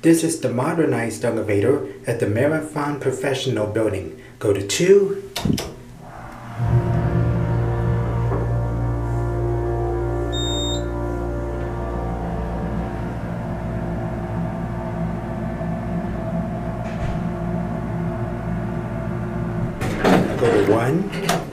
This is the modernized elevator at the Marathon Professional Building. Go to 2. Go to 1.